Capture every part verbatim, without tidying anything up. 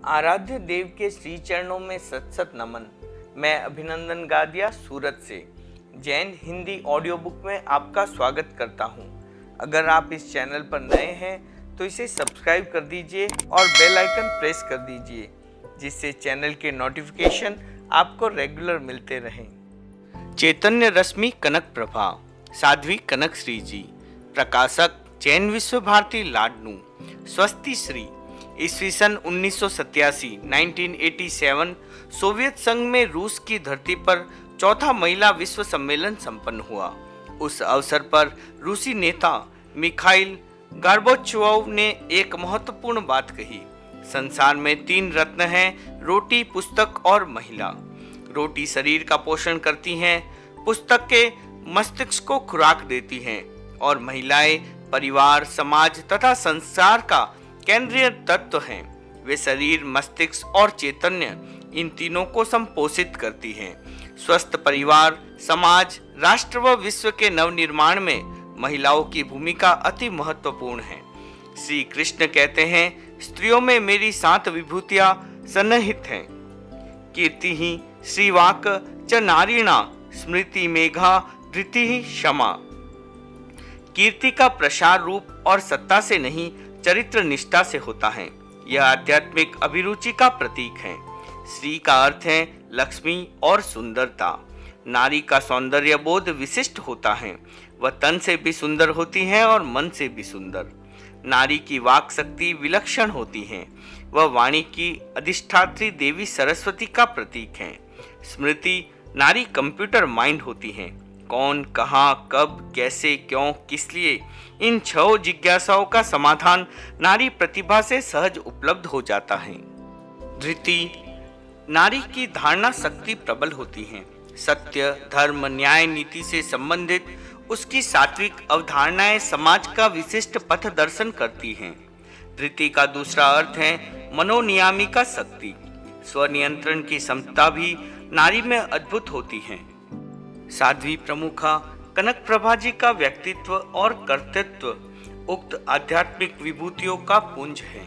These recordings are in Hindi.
आराध्य देव के श्री चरणों में सत सत नमन। मैं अभिनंदन गादिया सूरत से जैन हिंदी ऑडियो बुक में आपका स्वागत करता हूं। अगर आप इस चैनल पर नए हैं तो इसे सब्सक्राइब कर दीजिए और बेल आइकन प्रेस कर दीजिए, जिससे चैनल के नोटिफिकेशन आपको रेगुलर मिलते रहें। चैतन्य रश्मि कनक प्रभा, साध्वी कनक श्री जी, प्रकाशक जैन विश्व भारती लाडनू, स्वस्ति श्री। ईस्वी सन उन्नीस सौ सत्तासी उन्नीस सौ सत्तासी सोवियत संघ में रूस की धरती पर चौथा महिला विश्व सम्मेलन संपन्न हुआ। उस अवसर पर रूसी नेता मिखाइल गोर्बाचोव ने एक महत्वपूर्ण बात कही। संसार में तीन रत्न हैं, रोटी, पुस्तक और महिला। रोटी शरीर का पोषण करती हैं, पुस्तक के मस्तिष्क को खुराक देती हैं और महिलाएं परिवार, समाज तथा संसार का केंद्रीय तत्व हैं। वे शरीर, मस्तिष्क और चैतन्य इन तीनों को संपोषित करती हैं। स्वस्थ परिवार, समाज, राष्ट्र व विश्व के नवनिर्माण में महिलाओं की भूमिका अति महत्वपूर्ण है। श्री कृष्ण कहते हैं, स्त्रियों में मेरी सात विभूतियां सन्निहित हैं। कीर्ति ही श्रीवाक च नारीणा, स्मृति मेघा, धृति ही क्षमा। कीर्ति का प्रसार रूप और सत्ता से नहीं, चरित्र निष्ठा से होता है। यह आध्यात्मिक अभिरुचि का प्रतीक है। श्री का अर्थ है लक्ष्मी और सुंदरता। नारी का सौंदर्य बोध विशिष्ट होता है। वह तन से भी सुंदर होती है और मन से भी सुंदर। नारी की वाक शक्ति विलक्षण होती है। वह वाणी की अधिष्ठात्री देवी सरस्वती का प्रतीक है। स्मृति नारी कंप्यूटर माइंड होती है। कौन, कहाँ, कब, कैसे, क्यों, किस लिए, इन छह जिज्ञासाओं का समाधान नारी प्रतिभा से सहज उपलब्ध हो जाता है। धृति नारी की धारणा शक्ति प्रबल होती है। सत्य, धर्म, न्याय, नीति से संबंधित उसकी सात्विक अवधारणाएं समाज का विशिष्ट पथ दर्शन करती हैं। धृति का दूसरा अर्थ है मनोनियामिका शक्ति। स्वनियंत्रण की क्षमता भी नारी में अद्भुत होती है। साध्वी प्रमुखा कनक प्रभा जी का व्यक्तित्व और कर्तृत्व उक्त आध्यात्मिक विभूतियों का पुंज है।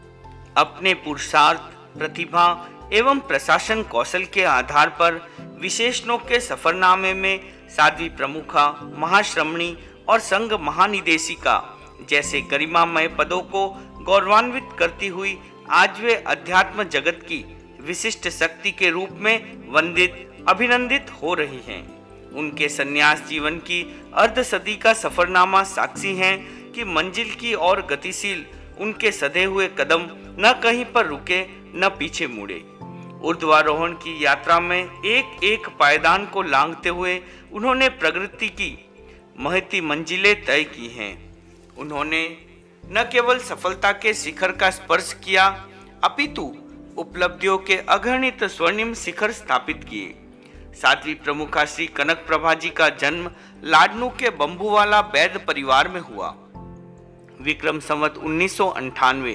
अपने पुरुषार्थ, प्रतिभा एवं प्रशासन कौशल के आधार पर विशेषणों के सफरनामे में साध्वी प्रमुखा, महाश्रमणी और संघ महानिदेशिका जैसे गरिमामय पदों को गौरवान्वित करती हुई आज वे अध्यात्म जगत की विशिष्ट शक्ति के रूप में वंदित, अभिनंदित हो रही हैं। उनके संन्यास जीवन की अर्ध सदी का सफरनामा साक्षी है कि मंजिल की ओर गतिशील उनके सधे हुए कदम न कहीं पर रुके न पीछे मुड़े। ऊर्ध्वारोहण की यात्रा में एक एक पायदान को लांघते हुए उन्होंने प्रगति की महती मंजिलें तय की हैं। उन्होंने न केवल सफलता के शिखर का स्पर्श किया, अपितु उपलब्धियों के अगणित स्वर्णिम शिखर स्थापित किए। साध्वी प्रमुखा श्री कनक प्रभा जी का जन्म लाडनू के बंबूवाला वैद्य परिवार में हुआ। विक्रम संवत उन्नीस सौ अंठानवे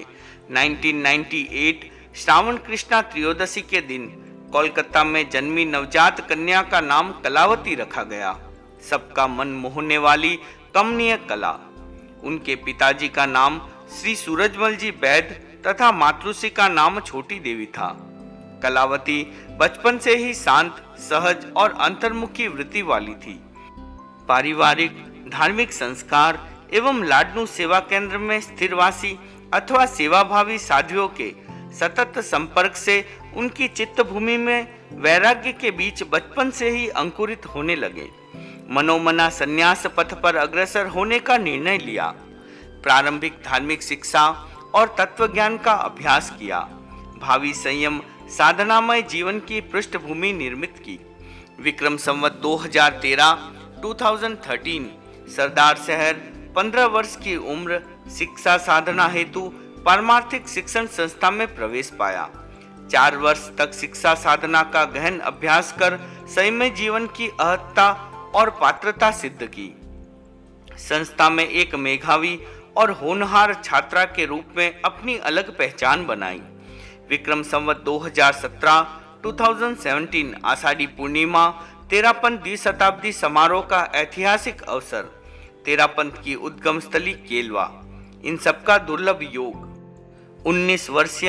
श्रावण कृष्णा त्रयोदशी के दिन कोलकाता में जन्मी नवजात कन्या का नाम कलावती रखा गया। सबका मन मोहने वाली कमनीय कला। उनके पिताजी का नाम श्री सूरजमल जी वैद्य तथा मातृश्री का नाम छोटी देवी था। कलावती बचपन से ही शांत, सहज और अंतर्मुखी वृत्ति वाली थी। पारिवारिक, धार्मिक संस्कार एवं लाडनू सेवा केंद्र में स्थिरवासी अथवा सेवाभावी साध्वियों के सतत संपर्क से उनकी चित्तभूमि में वैराग्य के बीच बचपन से ही अंकुरित होने लगे। मनोमना संन्यास पथ पर अग्रसर होने का निर्णय लिया। प्रारंभिक धार्मिक शिक्षा और तत्वज्ञान का अभ्यास किया। भावी संयम साधनामय जीवन की पृष्ठभूमि निर्मित की। विक्रम संवत दो हज़ार तेरह दो हज़ार तेरह सरदार शहर पंद्रह वर्ष की उम्र शिक्षा साधना हेतु पारमार्थिक शिक्षण संस्था में प्रवेश पाया। चार वर्ष तक शिक्षा साधना का गहन अभ्यास कर संयमी जीवन की अहत्ता और पात्रता सिद्ध की। संस्था में एक मेधावी और होनहार छात्रा के रूप में अपनी अलग पहचान बनाई। विक्रम संवत दो हज़ार सत्रह दो हज़ार सत्रह आषाढ़ी पूर्णिमा तेरापंथ द्विशताब्दी समारोह का ऐतिहासिक अवसर, तेरापंथ की उद्गम स्थली केलवा, इन सबका दुर्लभ योग। उन्नीस वर्षीय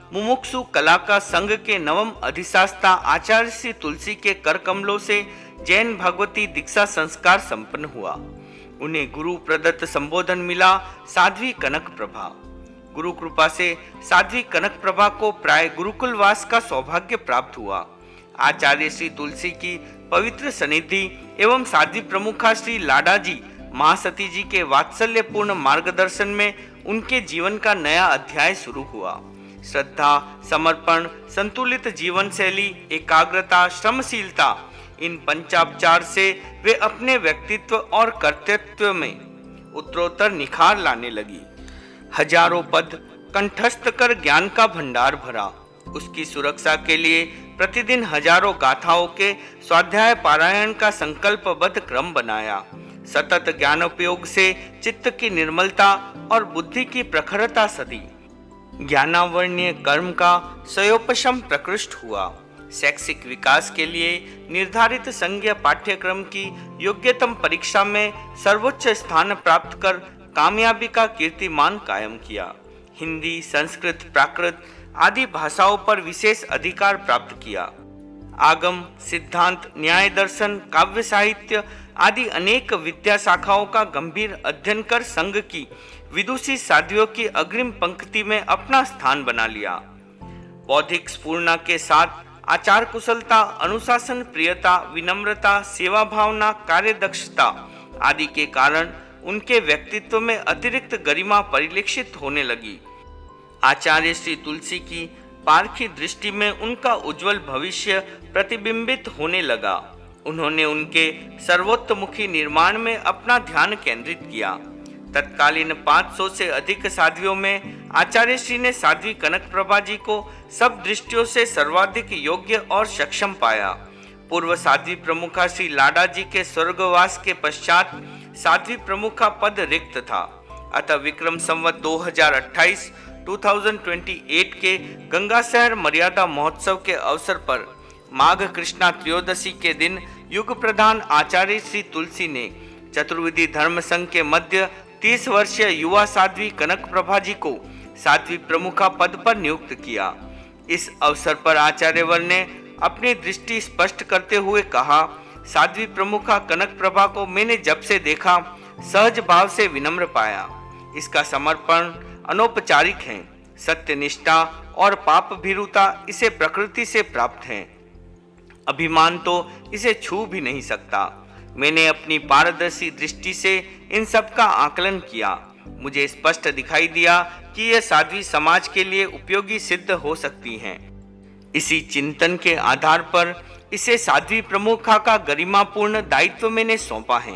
मुमुक्षु कला का संघ के नवम अधिशास्ता आचार्य श्री तुलसी के कर कमलों से जैन भगवती दीक्षा संस्कार संपन्न हुआ। उन्हें गुरु प्रदत्त संबोधन मिला, साध्वी कनक प्रभा। गुरु कृपा से साध्वी कनक प्रभा को प्राय गुरुकुलवास का सौभाग्य प्राप्त हुआ। आचार्य श्री तुलसी की पवित्र सनिधि एवं साध्वी प्रमुखा श्री लाडाजी महासती जी के वात्सल्यपूर्ण मार्गदर्शन में उनके जीवन का नया अध्याय शुरू हुआ। श्रद्धा, समर्पण, संतुलित जीवन शैली, एकाग्रता, श्रमशीलता, इन पंचापचार से वे अपने व्यक्तित्व और कर्तृत्व में उत्तरोत्तर निखार लाने लगी। हजारों पद कंठस्थ कर ज्ञान का भंडार भरा। उसकी सुरक्षा के लिए प्रतिदिन हजारों गाथाओं के स्वाध्याय पारायण का संकल्पबद्ध क्रम बनाया। सतत ज्ञानोपयोग से चित्त की निर्मलता और बुद्धि की प्रखरता सदी। ज्ञानावर्ण्य कर्म का सयोपशम प्रकृष्ट हुआ। शैक्षिक विकास के लिए निर्धारित संज्ञा पाठ्यक्रम की योग्यतम परीक्षा में सर्वोच्च स्थान प्राप्त कर कामयाबी का कीर्तिमान कायम किया। हिंदी, संस्कृत, प्राकृत आदि भाषाओं पर विशेष अधिकार प्राप्त किया। आगम, सिद्धांत, न्याय दर्शन, काव्य साहित्य आदि अनेक विद्या शाखाओं का गंभीर अध्ययन कर संघ की विदुषी साध्वियों की अग्रिम पंक्ति में अपना स्थान बना लिया। बौद्धिक स्फूर्णा के साथ आचार कुशलता, अनुशासन प्रियता, विनम्रता, सेवा भावना, कार्यदक्षता आदि के कारण उनके व्यक्तित्व में अतिरिक्त गरिमा परिलक्षित होने लगी। आचार्य श्री तुलसी की पारखी दृष्टि में उनका उज्जवल भविष्य प्रतिबिंबित होने लगा। उन्होंने उनके सर्वोत्तमुखी निर्माण में अपना ध्यान केंद्रित किया। तत्कालीन पाँच सौ से अधिक साध्वियों में आचार्य श्री ने साध्वी कनक प्रभा जी को सब दृष्टियों से सर्वाधिक योग्य और सक्षम पाया। पूर्व साध्वी प्रमुखा श्री लाडा जी के स्वर्गवास के पश्चात साध्वी प्रमुखा पद रिक्त था। अतः विक्रम संवत दो हज़ार अट्ठाईस दो हज़ार अट्ठाईस के गंगा शहर मर्यादा महोत्सव के अवसर पर माघ कृष्णा त्रयोदशी के दिन युग प्रधान आचार्य श्री तुलसी ने चतुर्विधि धर्म संघ के मध्य तीस वर्षीय युवा साध्वी कनक प्रभा जी को साध्वी प्रमुखा पद पर नियुक्त किया। इस अवसर पर आचार्यवर ने अपनी दृष्टि स्पष्ट करते हुए कहा, साध्वी प्रमुखा कनक प्रभा को मैंने जब से देखा सहज भाव से विनम्र पाया। इसका समर्पण अनौपचारिक है। सत्यनिष्ठा और पाप भीरुता इसे प्रकृति से प्राप्त है। अभिमान तो इसे छू भी नहीं सकता। मैंने अपनी पारदर्शी दृष्टि से इन सब का आकलन किया। मुझे स्पष्ट दिखाई दिया कि यह साध्वी समाज के लिए उपयोगी सिद्ध हो सकती हैं। इसी चिंतन के आधार पर इसे साध्वी प्रमुखा का गरिमापूर्ण दायित्व मैंने सौंपा है।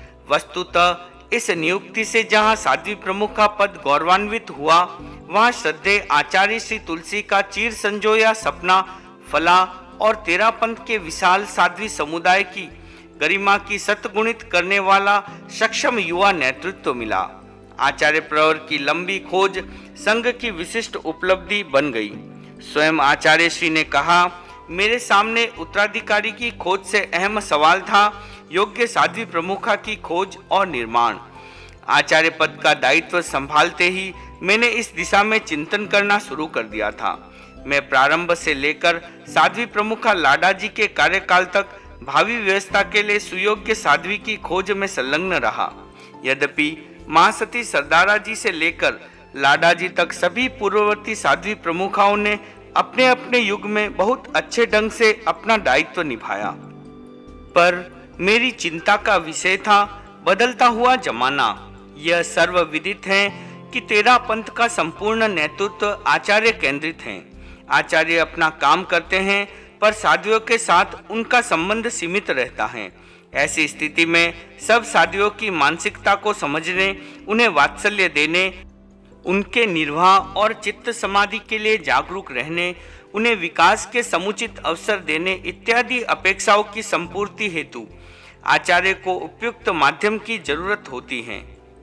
वस्तुतः इस नियुक्ति से जहां साध्वी प्रमुखा पद गौरवान्वित हुआ, वहां श्रद्धेय आचार्य श्री तुलसी का चीर संजोया सपना फला और तेरापंथ के विशाल साध्वी समुदाय की गरिमा की सतगुणित करने वाला सक्षम युवा नेतृत्व मिला। आचार्य प्रवर की लंबी खोज संघ की विशिष्ट उपलब्धि बन गई। स्वयं आचार्य श्री ने कहा, मेरे सामने उत्तराधिकारी की खोज से अहम सवाल था योग्य साध्वी प्रमुखा की खोज और निर्माण। आचार्य पद का दायित्व संभालते ही मैंने इस दिशा में चिंतन करना शुरू कर दिया था। मैं प्रारंभ से लेकर साध्वी प्रमुखा लाडा जी के कार्यकाल तक भावी व्यवस्था के लिए सुयोग्य साध्वी की खोज में संलग्न रहा। यद्यपि महासती सरदारा जी से लेकर लाडा जी तक सभी पूर्ववर्ती साध्वी प्रमुखाओं ने अपने अपने युग में बहुत अच्छे ढंग से अपना दायित्व निभाया, पर मेरी चिंता का विषय था बदलता हुआ जमाना। यह सर्वविदित है कि तेरा पंथ का संपूर्ण नेतृत्व आचार्य केंद्रित है। आचार्य अपना काम करते हैं पर साध्वियों के साथ उनका संबंध सीमित रहता है। ऐसी स्थिति में सब साध्वियों की मानसिकता को समझने, उन्हें वात्सल्य देने, उनके निर्वाह और चित्त समाधि के लिए जागरूक रहने, उन्हें विकास के समुचित अवसर देने इत्यादि अपेक्षाओं की संपूर्ति हेतु आचार्य को उपयुक्त माध्यम की जरूरत होती है।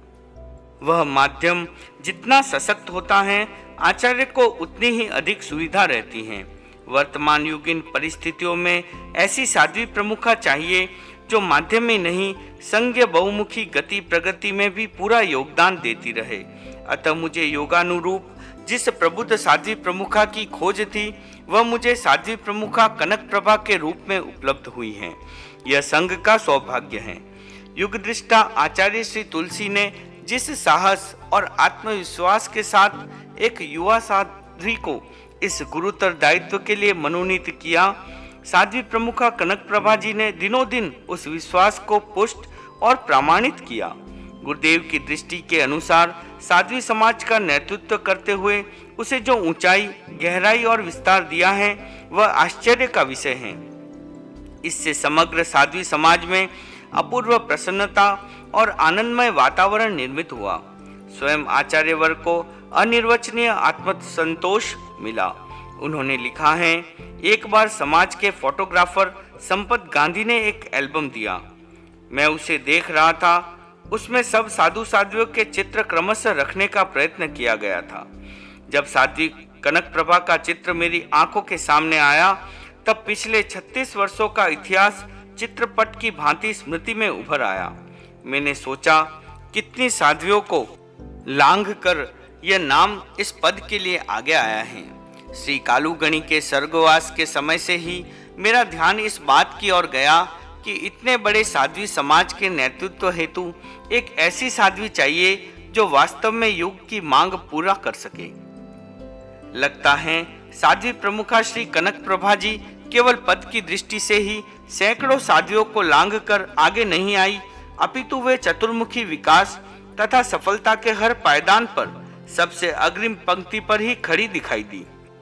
वह माध्यम जितना सशक्त होता है, आचार्य को उतनी ही अधिक सुविधा रहती है। वर्तमान युगीन परिस्थितियों में ऐसी साध्वी प्रमुखा चाहिए जो माध्यम में नहीं, संज्ञ बहुमुखी गति प्रगति में भी पूरा योगदान देती रहे। अतः मुझे योगानुरूप जिस प्रबुद्ध साध्वी प्रमुखा की खोज थी वह मुझे साध्वी प्रमुखा कनक प्रभा के रूप में उपलब्ध हुई हैं। यह संघ का सौभाग्य है। युग दृष्टा आचार्य श्री तुलसी ने जिस साहस और आत्मविश्वास के साथ एक युवा साध्वी को इस गुरुतर दायित्व के लिए मनोनीत किया, साध्वी प्रमुखा कनक प्रभा जी ने दिनों दिन उस विश्वास को पुष्ट और प्रमाणित किया। गुरुदेव की दृष्टि के अनुसार साध्वी समाज का नेतृत्व करते हुए उसे जो ऊंचाई, गहराई और विस्तार दिया है वह आश्चर्य का विषय है। इससे समग्र साध्वी समाज में अपूर्व प्रसन्नता और आनंदमय वातावरण निर्मित हुआ। स्वयं आचार्य वर्ग को अनिर्वचनीय आत्मसंतोष मिला। उन्होंने लिखा है, एक बार समाज के फोटोग्राफर संपत गांधी ने एक एल्बम दिया। मैं उसे देख रहा था। उसमें सब साधु साध्वियों के चित्र क्रमशः रखने का प्रयत्न किया गया था। जब साध्वी कनक प्रभा का चित्र मेरी आंखों के सामने आया तब पिछले छत्तीस वर्षों का इतिहास चित्रपट की भांति स्मृति में उभर आया। मैंने सोचा, कितनी साध्वियों को लांघ कर यह नाम इस पद के लिए आगे आया है। श्री कालूगणी के स्वर्गवास के समय से ही मेरा ध्यान इस बात की ओर गया कि इतने बड़े साध्वी समाज के नेतृत्व हेतु एक ऐसी साध्वी चाहिए जो वास्तव में युग की मांग पूरा कर सके। लगता है साध्वी प्रमुखा श्री कनक प्रभा जी केवल पद की दृष्टि से ही सैकड़ों साध्वियों को लांघ कर आगे नहीं आई, अपितु वे चतुर्मुखी विकास तथा सफलता के हर पायदान पर सबसे अग्रिम पंक्ति पर ही खड़ी दिखाई दी।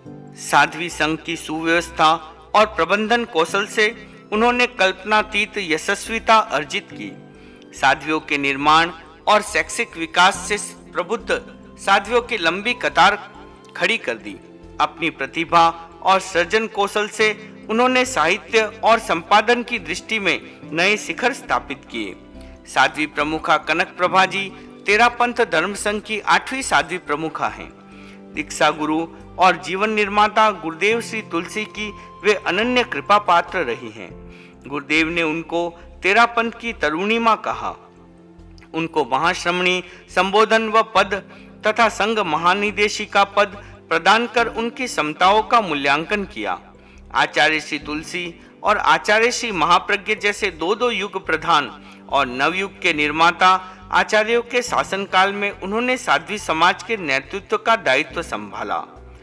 साध्वी संघ की सुव्यवस्था और प्रबंधन कौशल से उन्होंने कल्पनातीत यशस्विता अर्जित की। साध्वियों के निर्माण और शैक्षिक विकास से प्रबुद्ध साध्वियों की लंबी कतार खड़ी कर दी। अपनी प्रतिभा और सृजन कौशल से उन्होंने साहित्य और संपादन की दृष्टि में नए शिखर स्थापित किए। साध्वी प्रमुखा कनक प्रभा जी तेरापंथ धर्म संघ की आठवीं साध्वी प्रमुखा हैं। दीक्षा गुरु और जीवन निर्माता गुरुदेव श्री तुलसी की वे अनन्य कृपा पात्र रही हैं। गुरुदेव ने उनको तेरापंथ की तरुणिमा कहा। उनको महाश्रमणी संबोधन व पद तथा संघ महानिदेशिका पद प्रदान कर उनकी समताओं का मूल्यांकन किया। आचार्य श्री तुलसी और आचार्य श्री महाप्रज्ञ जैसे दो दो युग प्रधान और नवयुग के निर्माता आचार्यों के शासनकाल में उन्होंने साध्वी समाज के नेतृत्व का दायित्व संभाला।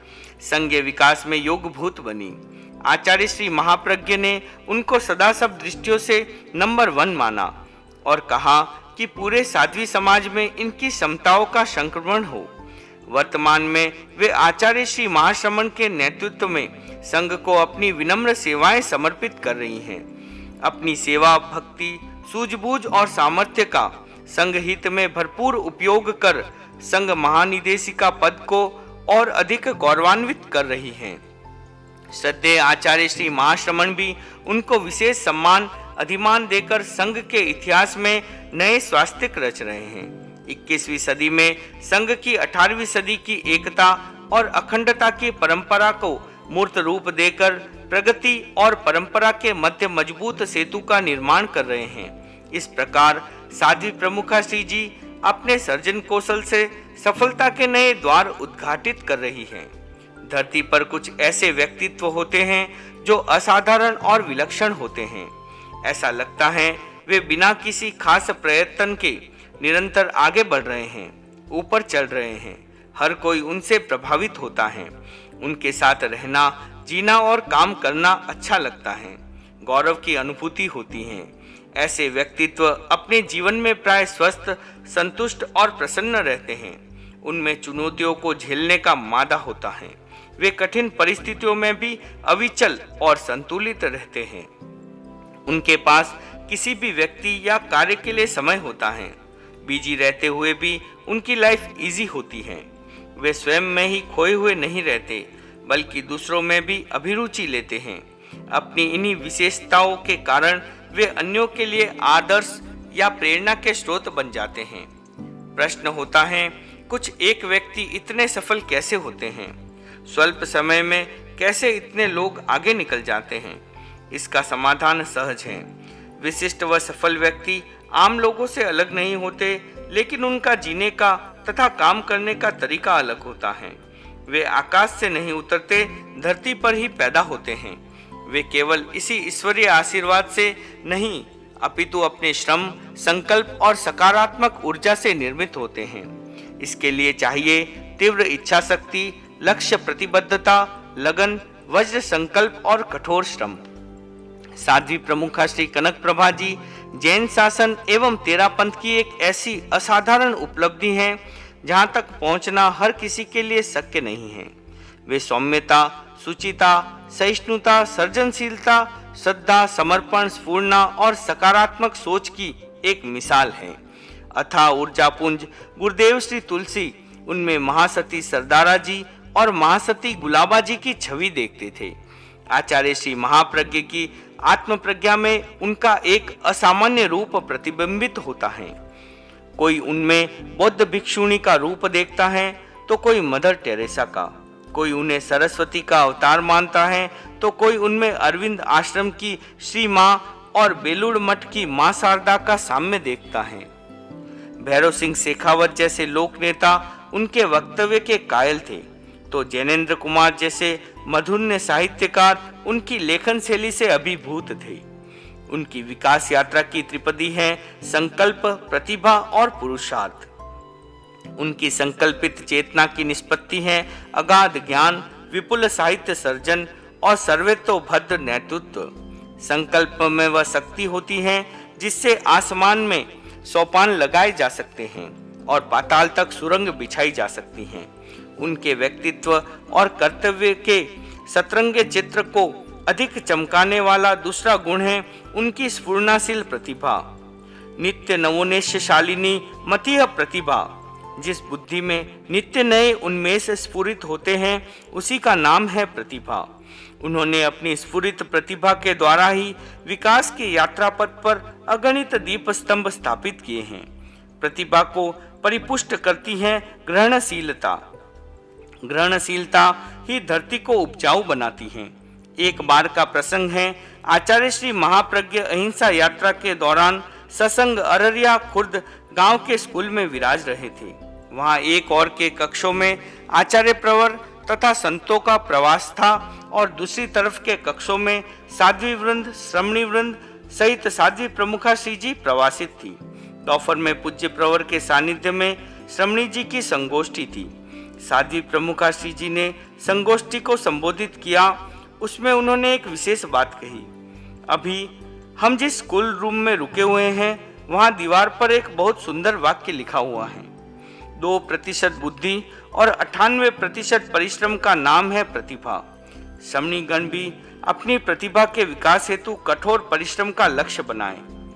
संघीय विकास में योगभूत बनी। आचार्य श्री महाप्रज्ञ ने उनको सदा सब दृष्टियों से नंबर वन माना और कहा कि पूरे साध्वी समाज में इनकी समताओं का संक्रमण हो। वर्तमान में वे आचार्य श्री महाश्रमण के नेतृत्व में संघ को अपनी विनम्र सेवाएं समर्पित कर रही हैं। अपनी सेवा, भक्ति, सूझबूझ और सामर्थ्य का संघ हित में भरपूर उपयोग कर संघ महानिदेशिका पद को और अधिक गौरवान्वित कर रही हैं। श्रद्धेय आचार्य श्री महाश्रमण भी उनको विशेष सम्मान अधिमान देकर संघ के इतिहास में नए स्वास्तिक रच रहे हैं। इक्कीसवीं सदी में संघ की अठारहवीं सदी की एकता और अखंडता की परंपरा को मूर्त रूप देकर प्रगति और परंपरा के मध्य मजबूत सेतु का निर्माण कर रहे हैं। इस प्रकार साध्वी प्रमुखा श्री जी अपने सर्जन कौशल से सफलता के नए द्वार उद्घाटित कर रही हैं। धरती पर कुछ ऐसे व्यक्तित्व होते हैं जो असाधारण और विलक्षण होते हैं। ऐसा लगता है वे बिना किसी खास प्रयत्न के निरंतर आगे बढ़ रहे हैं, ऊपर चल रहे हैं। हर कोई उनसे प्रभावित होता है। उनके साथ रहना, जीना और काम करना अच्छा लगता है। गौरव की अनुभूति होती है। ऐसे व्यक्तित्व अपने जीवन में प्राय स्वस्थ, संतुष्ट और प्रसन्न रहते हैं। उनमें चुनौतियों को झेलने का मादा होता है। वे कठिन परिस्थितियों में भी अविचल और संतुलित रहते हैं। उनके पास किसी भी व्यक्ति या कार्य के लिए समय होता है। बिजी रहते हुए भी उनकी लाइफ इजी होती है। वे स्वयं में ही खोए हुए नहीं रहते, बल्कि दूसरों में भी अभिरुचि लेते हैं। अपनी इन्हीं विशेषताओं के कारण वे अन्यों के लिए आदर्श या प्रेरणा के स्रोत बन जाते हैं। प्रश्न होता है, कुछ एक व्यक्ति इतने सफल कैसे होते हैं? स्वल्प समय में कैसे इतने लोग आगे निकल जाते हैं? इसका समाधान सहज है। विशिष्ट व सफल व्यक्ति आम लोगों से अलग नहीं होते, लेकिन उनका जीने का तथा काम करने का तरीका अलग होता है। वे आकाश से नहीं उतरते, धरती पर ही पैदा होते हैं। वे केवल इसी ईश्वरीय आशीर्वाद से नहीं अपितु अपने श्रम, संकल्प और सकारात्मक ऊर्जा से निर्मित होते हैं। इसके लिए चाहिए तीव्र इच्छा शक्ति, लक्ष्य प्रतिबद्धता, लगन, वज्र संकल्प और कठोर श्रम। साध्वी प्रमुखा श्री कनक प्रभा जी जैन शासन एवं तेरा पंथ की एक ऐसी असाधारण उपलब्धि है जहां तक पहुंचना हर किसी के लिए शक्य नहीं है। वे सौम्यता, सुचिता, सहिष्णुता, सर्जनशीलता, श्रद्धा, समर्पण, स्फूर्णा और सकारात्मक सोच की एक मिसाल है। अथाह ऊर्जापुंज गुरुदेव श्री तुलसी उनमें महासती सरदारा जी और महासती गुलाबा जी की छवि देखते थे। आचार्य श्री महाप्रज्ञ की आत्म प्रज्ञा में उनका एक असामान्य रूप प्रतिबिंबित होता है। कोई उनमें बौद्ध भिक्षुणी का रूप देखता है तो कोई मदर टेरेसा का, कोई उन्हें सरस्वती का अवतार मानता है तो कोई उनमें अरविंद आश्रम की श्री मां और बेलूड़ मठ की मां शारदा का साम्य देखता है। भैरव सिंह शेखावत जैसे लोक नेता उनके वक्तव्य के कायल थे तो जैनेन्द्र कुमार जैसे मधुन्य साहित्यकार उनकी लेखन शैली से अभिभूत थे। उनकी विकास यात्रा की त्रिपदी है संकल्प, प्रतिभा और पुरुषार्थ। उनकी संकल्पित चेतना की निष्पत्ति है अगाध ज्ञान, विपुल साहित्य सर्जन और सर्वतोभद्र नेतृत्व। संकल्प में वह शक्ति होती है जिससे आसमान में सोपान लगाए जा सकते हैं और पाताल तक सुरंग बिछाई जा सकती हैं। उनके व्यक्तित्व और कर्तव्य के सतरंगे चित्र को अधिक चमकाने वाला दूसरा गुण है उनकी स्फूर्णाशील प्रतिभा, नित्य नवोन्मेषशालिनी मतीय प्रतिभा। जिस बुद्धि में नित्य नए उन्मेष स्फुरित होते हैं उसी का नाम है प्रतिभा। उन्होंने अपनी स्फुरित प्रतिभा के द्वारा ही विकास की यात्रा पथ पर अगणित दीप स्तंभ स्थापित किए हैं। प्रतिभा को परिपुष्ट करती है ग्रहणशीलता। ग्रहणशीलता ही धरती को उपजाऊ बनाती है। एक बार का प्रसंग है, आचार्य श्री महाप्रज्ञ अहिंसा यात्रा के दौरान ससंग अररिया खुर्द गांव के स्कूल में विराज रहे थे। वहां एक और के कक्षों में आचार्य प्रवर तथा संतों का प्रवास था और दूसरी तरफ के कक्षों में साध्वी वृंद, श्रमणी वृंद सहित साध्वी प्रमुखा श्री जी प्रवासित थी। दोपहर में पूज्य प्रवर के सानिध्य में श्रमणी जी की संगोष्ठी थी। साध्वी प्रमुखा श्री जी ने संगोष्ठी को संबोधित किया। उसमें उन्होंने एक विशेष बात कही। अभी हम जिस स्कूल रूम में रुके हुए हैं वहां दीवार पर एक बहुत सुंदर वाक्य लिखा हुआ है। दो प्रतिशत बुद्धि और अट्ठानवे प्रतिशत परिश्रम का नाम है प्रतिभा। श्रमणी गण भी अपनी प्रतिभा के विकास हेतु कठोर परिश्रम का लक्ष्य बनाए।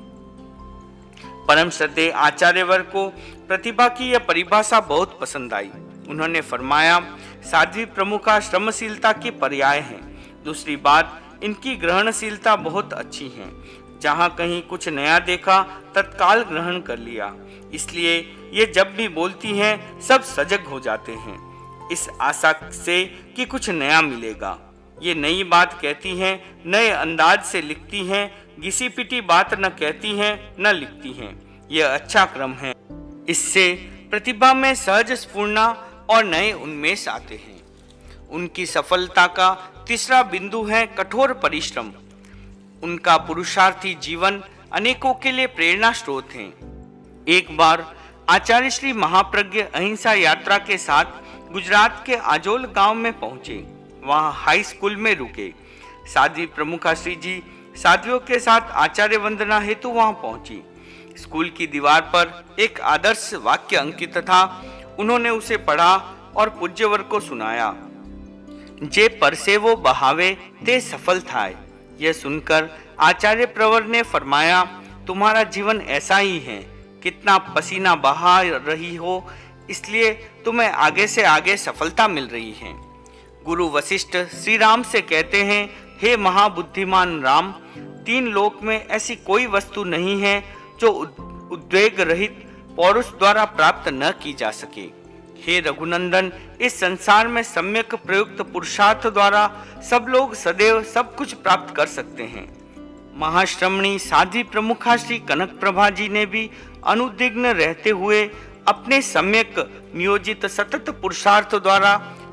परम श्रद्धेय आचार्यवर को प्रतिभा की यह परिभाषा बहुत पसंद आई। उन्होंने फरमाया, साध्वी प्रमुखा श्रमशीलता की पर्याय है। दूसरी बात, इनकी ग्रहणशीलता बहुत अच्छी है। जहां कहीं कुछ नया देखा तत्काल ग्रहण कर लिया। इसलिए ये जब भी बोलती हैं सब सजग हो जाते हैं इस आशा से कि कुछ नया मिलेगा। ये नई बात कहती हैं, नए अंदाज से लिखती हैं, घिसी पिटी बात न कहती हैं न लिखती हैं। यह अच्छा क्रम है। इससे प्रतिभा में सहज स्फूर्णा और नए उन्मेष आते हैं। उनकी सफलता का तीसरा बिंदु है कठोर परिश्रम। उनका पुरुषार्थी जीवन अनेकों के लिए प्रेरणा स्रोत है। एक बार आचार्य श्री महाप्रज्ञ अहिंसा यात्रा के साथ गुजरात के आजोल गांव में पहुंचे। वहां हाई स्कूल में रुके। साध्वी प्रमुखा श्री जी साध्वियों के साथ आचार्य वंदना हेतु वहां पहुंची। स्कूल की दीवार पर एक आदर्श वाक्य अंकित था। उन्होंने उसे पढ़ा और पूज्यवर को सुनाया। जे परसेवो बहावे ते सफल थाय। यह सुनकर आचार्य प्रवर ने फरमाया, तुम्हारा जीवन ऐसा ही है, कितना पसीना बहा रही हो, इसलिए तुम्हें आगे से आगे सफलता मिल रही है। गुरु वशिष्ठ श्री राम से कहते हैं, हे महाबुद्धिमान राम, तीन लोक में ऐसी कोई वस्तु नहीं है जो उद्वेग रहित पौरुष द्वारा प्राप्त न की जा सके। हे रघुनंदन, इस संसार में सम्यक प्रयुक्त पुरुषार्थ द्वारा सब लोग सदैव सब कुछ प्राप्त कर सकते हैं। महाश्रमणी साध्वी प्रमुखा श्री कनक प्रभा जी ने भी अनुद्विग्न रहते हुए अपने सम्यक नियोजित सतत पुरुषार्थ द्वारा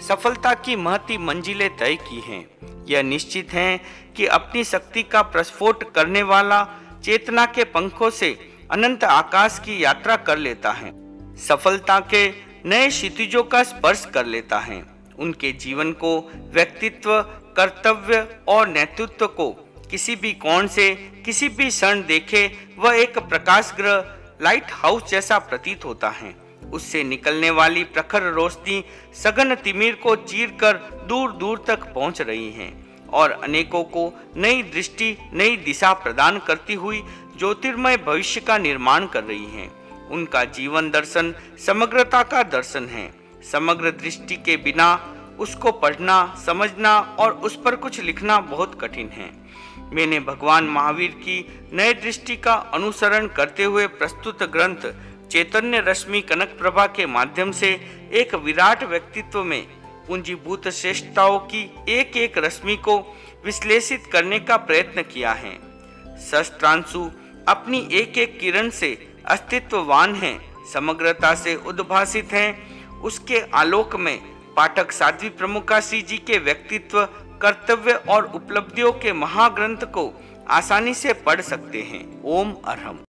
सफलता की महती मंजिलें तय की हैं। यह निश्चित है कि अपनी शक्ति का प्रस्फोट करने वाला चेतना के पंखों से अनंत आकाश की यात्रा कर लेता है, सफलता के नए क्षितिजों का स्पर्श कर लेता है। उनके जीवन को, व्यक्तित्व, कर्तव्य और नेतृत्व को किसी भी कोण से किसी भी क्षण देखे वह एक प्रकाश गृह, लाइट हाउस जैसा प्रतीत होता है। उससे निकलने वाली प्रखर रोशनी सघन तिमिर को चीरकर दूर दूर तक पहुंच रही है और अनेकों को नई दृष्टि, नई दिशा प्रदान करती हुई ज्योतिर्मय भविष्य का निर्माण कर रही है। उनका जीवन दर्शन समग्रता का दर्शन है। समग्र दृष्टि के बिना उसको पढ़ना, समझना और उस पर कुछ लिखना बहुत कठिन है। मैंने भगवान महावीर की नए दृष्टि का अनुसरण करते हुए प्रस्तुत ग्रंथ चैतन्य रश्मि कनक प्रभा के माध्यम से एक विराट व्यक्तित्व में पूंजीभूत श्रेष्ठताओं की एक एक रश्मि को विश्लेषित करने का प्रयत्न किया है। सहस्त्रांशु अपनी एक एक किरण से अस्तित्ववान है, समग्रता से उद्भासित हैं। उसके आलोक में पाठक साध्वी प्रमुखासी जी के व्यक्तित्व, कर्तव्य और उपलब्धियों के महाग्रंथ को आसानी से पढ़ सकते हैं। ओम अरहम।